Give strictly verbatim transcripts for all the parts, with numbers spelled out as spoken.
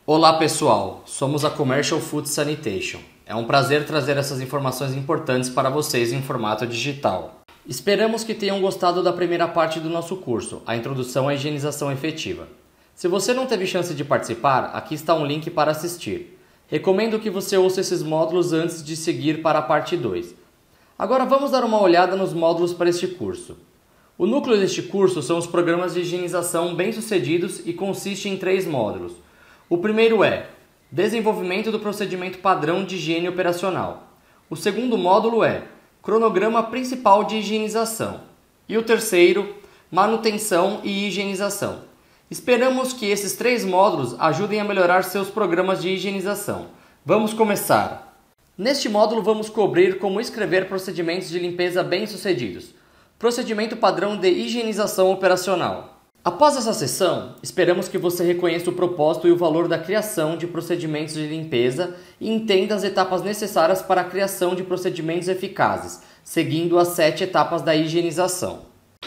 Olá pessoal, somos a Commercial Food Sanitation. É um prazer trazer essas informações importantes para vocês em formato digital. Esperamos que tenham gostado da primeira parte do nosso curso, a Introdução à Higienização Efetiva. Se você não teve chance de participar, aqui está um link para assistir. Recomendo que você ouça esses módulos antes de seguir para a parte dois. Agora vamos dar uma olhada nos módulos para este curso. O núcleo deste curso são os programas de higienização bem-sucedidos e consiste em três módulos. O primeiro é Desenvolvimento do procedimento padrão de higiene operacional. O segundo módulo é Cronograma principal de higienização. E o terceiro, Manutenção e higienização. Esperamos que esses três módulos ajudem a melhorar seus programas de higienização. Vamos começar! Neste módulo vamos cobrir como escrever procedimentos de limpeza bem-sucedidos. Procedimento padrão de higienização operacional. Após essa sessão, esperamos que você reconheça o propósito e o valor da criação de procedimentos de limpeza e entenda as etapas necessárias para a criação de procedimentos eficazes, seguindo as sete etapas da higienização.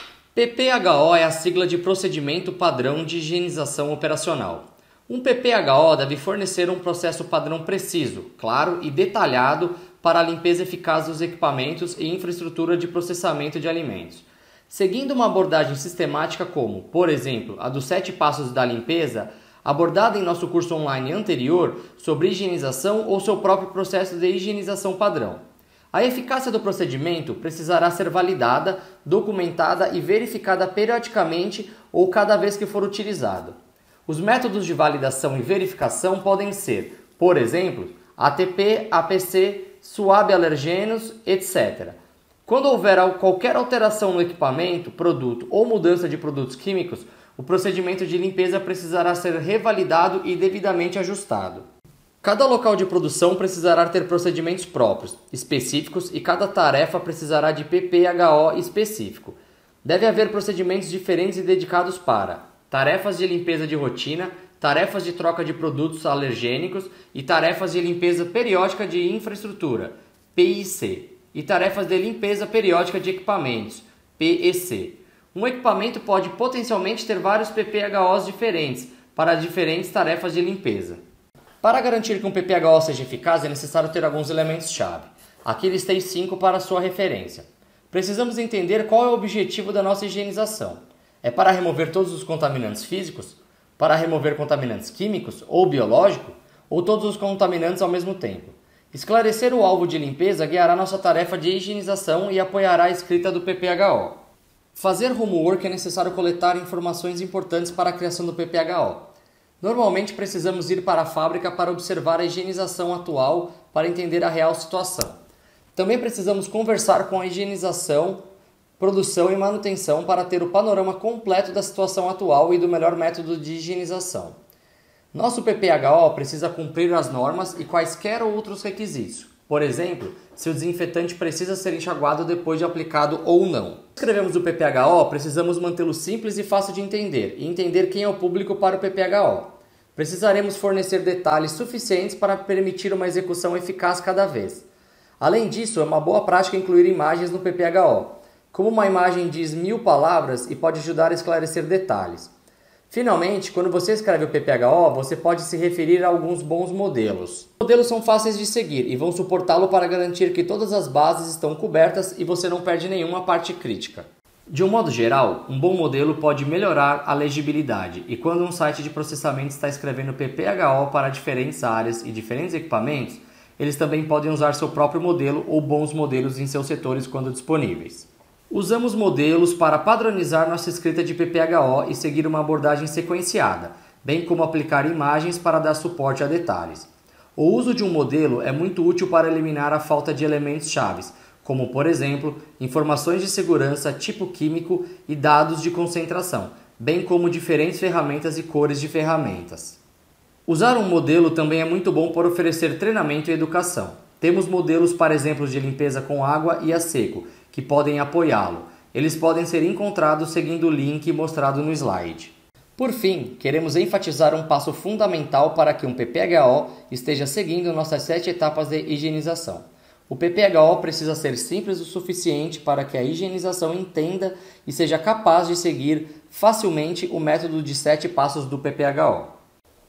P P H O é a sigla de Procedimento Padrão de Higienização Operacional. Um P P H O deve fornecer um processo padrão preciso, claro e detalhado para a limpeza eficaz dos equipamentos e infraestrutura de processamento de alimentos. Seguindo uma abordagem sistemática como, por exemplo, a dos sete passos da limpeza, abordada em nosso curso online anterior sobre higienização ou seu próprio processo de higienização padrão. A eficácia do procedimento precisará ser validada, documentada e verificada periodicamente ou cada vez que for utilizado. Os métodos de validação e verificação podem ser, por exemplo, A T P, A P C, suave alergênios, etcétera. Quando houver qualquer alteração no equipamento, produto ou mudança de produtos químicos, o procedimento de limpeza precisará ser revalidado e devidamente ajustado. Cada local de produção precisará ter procedimentos próprios, específicos e cada tarefa precisará de P P H O específico. Deve haver procedimentos diferentes e dedicados para tarefas de limpeza de rotina, tarefas de troca de produtos alergênicos e tarefas de limpeza periódica de infraestrutura, P I C. E tarefas de limpeza periódica de equipamentos, P E C. Um equipamento pode potencialmente ter vários P P H Os diferentes para diferentes tarefas de limpeza. Para garantir que um P P H O seja eficaz, é necessário ter alguns elementos-chave. Aqui listei cinco para sua referência. Precisamos entender qual é o objetivo da nossa higienização. É para remover todos os contaminantes físicos? Para remover contaminantes químicos ou biológicos? Ou todos os contaminantes ao mesmo tempo? Esclarecer o alvo de limpeza guiará nossa tarefa de higienização e apoiará a escrita do P P H O. Fazer homework é necessário coletar informações importantes para a criação do P P H O. Normalmente precisamos ir para a fábrica para observar a higienização atual para entender a real situação. Também precisamos conversar com a higienização, produção e manutenção para ter o panorama completo da situação atual e do melhor método de higienização. Nosso P P H O precisa cumprir as normas e quaisquer outros requisitos. Por exemplo, se o desinfetante precisa ser enxaguado depois de aplicado ou não. Quando escrevemos o P P H O, precisamos mantê-lo simples e fácil de entender e entender quem é o público para o P P H O. Precisaremos fornecer detalhes suficientes para permitir uma execução eficaz cada vez. Além disso, é uma boa prática incluir imagens no P P H O. Como uma imagem diz mil palavras e pode ajudar a esclarecer detalhes. Finalmente, quando você escreve o P P H O, você pode se referir a alguns bons modelos. Os modelos são fáceis de seguir e vão suportá-lo para garantir que todas as bases estão cobertas e você não perde nenhuma parte crítica. De um modo geral, um bom modelo pode melhorar a legibilidade e quando um site de processamento está escrevendo P P H O para diferentes áreas e diferentes equipamentos, eles também podem usar seu próprio modelo ou bons modelos em seus setores quando disponíveis. Usamos modelos para padronizar nossa escrita de P P H O e seguir uma abordagem sequenciada, bem como aplicar imagens para dar suporte a detalhes. O uso de um modelo é muito útil para eliminar a falta de elementos-chave, como, por exemplo, informações de segurança, tipo químico e dados de concentração, bem como diferentes ferramentas e cores de ferramentas. Usar um modelo também é muito bom para oferecer treinamento e educação. Temos modelos para exemplos de limpeza com água e a seco, que podem apoiá-lo. Eles podem ser encontrados seguindo o link mostrado no slide. Por fim, queremos enfatizar um passo fundamental para que um P P H O esteja seguindo nossas sete etapas de higienização. O P P H O precisa ser simples o suficiente para que a higienização entenda e seja capaz de seguir facilmente o método de sete passos do P P H O.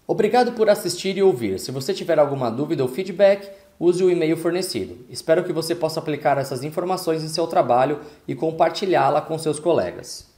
Obrigado por assistir e ouvir. Se você tiver alguma dúvida ou feedback, use o e-mail fornecido. Espero que você possa aplicar essas informações em seu trabalho e compartilhá-la com seus colegas.